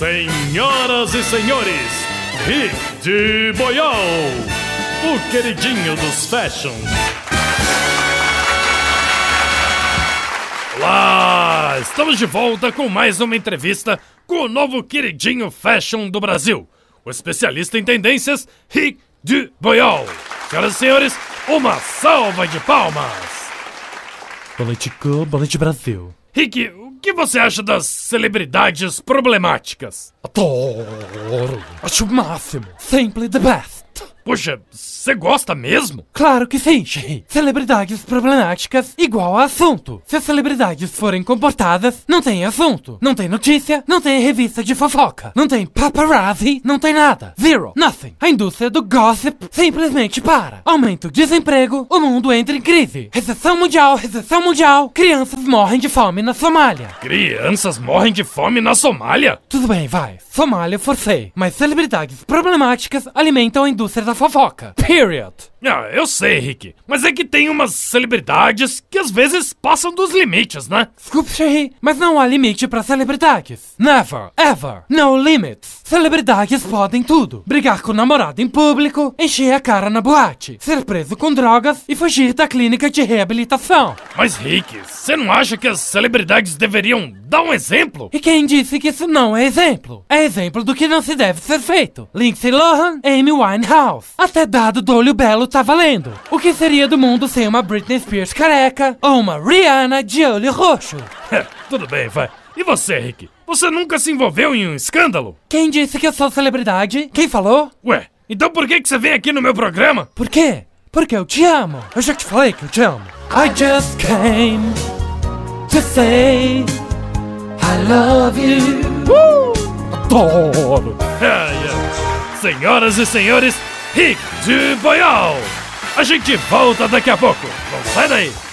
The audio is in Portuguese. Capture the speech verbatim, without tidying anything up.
Senhoras e senhores, Rick de Boiol, o queridinho dos fashions. Olá, estamos de volta com mais uma entrevista com o novo queridinho fashion do Brasil, o especialista em tendências, Rick de Boiol. Senhoras e senhores, uma salva de palmas. Boa noite, Go. Boa noite, Brasil. Rick, o que você acha das celebridades problemáticas? Adoro. Acho o máximo. Simply the best. Poxa, você gosta mesmo? Claro que sim, Sherry. Celebridades problemáticas igual a assunto. Se as celebridades forem comportadas, não tem assunto. Não tem notícia, não tem revista de fofoca. Não tem paparazzi, não tem nada. Zero. Nothing. A indústria do gossip simplesmente para. Aumenta o desemprego, o mundo entra em crise. Recessão mundial, recessão mundial. Crianças morrem de fome na Somália. Crianças morrem de fome na Somália? Tudo bem, vai. Somália forcei. Mas celebridades problemáticas alimentam a indústria da fofoca. Period. Ah, eu sei, Rick. Mas é que tem umas celebridades que às vezes passam dos limites, né? Desculpe, Sherry, mas não há limite para celebridades. Never, ever, no limits. Celebridades podem tudo. Brigar com o namorado em público, encher a cara na boate, ser preso com drogas e fugir da clínica de reabilitação. Mas, Rick, você não acha que as celebridades deveriam dar um exemplo? E quem disse que isso não é exemplo? É exemplo do que não se deve ser feito. Lindsay Lohan, Amy Winehouse. Até dado do olho belo tá valendo. O que seria do mundo sem uma Britney Spears careca ou uma Rihanna de olho roxo? Tudo bem, vai. E você, Rick? Você nunca se envolveu em um escândalo? Quem disse que eu sou celebridade? Quem falou? Ué, então por que que você vem aqui no meu programa? Por quê? Porque eu te amo. Eu já te falei que eu te amo. I just came to say I love you. Uh! Adoro. Ah, yeah. Senhoras e senhores, Rick de Boiol. A gente volta daqui a pouco. Não sai daí.